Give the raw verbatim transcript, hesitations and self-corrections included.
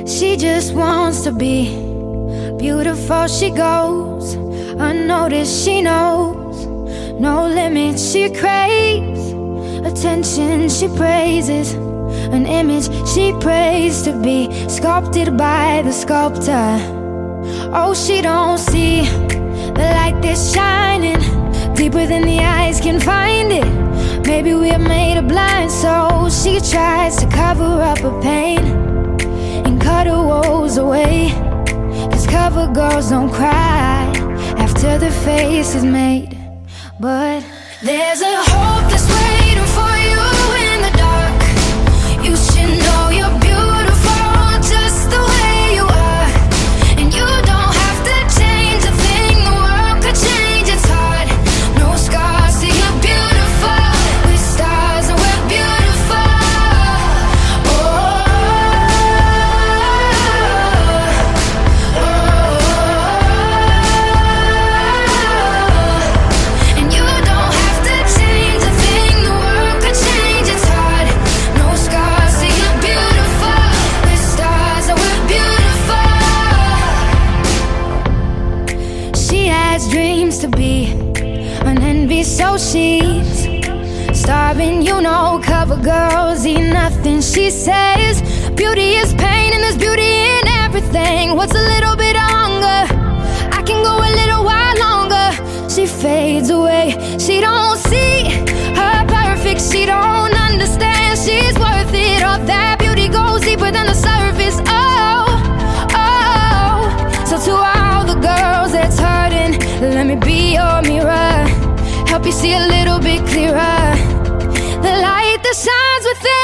She just wants to be beautiful. She goes unnoticed. She knows no limits. She craves attention. She praises an image she prays to be sculpted by the sculptor. Oh, she don't see the light that's shining deeper than the eyes can find it. Maybe we're made of blind souls. She tries to cover up her pain and cut her woes away, 'cause cover girls don't cry after the face is made. But there's a hope that's waiting for you in the dark. You should know you're beautiful just the way you are, and you don't have to change a thing. The world could change its heart. No scars, so you're beautiful. With stars and we're beautiful. Oh, oh, oh. And you don't have to change a thing. The world could change its heart. No scars, so you're beautiful. With stars and we're beautiful. She has dreams to be an envy, so she's starving. You know, cover girls eat nothing. She says beauty is pain and there's beauty in everything. What's a little bit of hunger? I can go a little while longer. She fades away. She don't see her perfect. She don't understand she's worth it. All that beauty goes deeper than the surface. Oh, oh. So to all the girls that's hurting, let me be your mirror. Help you see a little bit clearer. The light that shines within.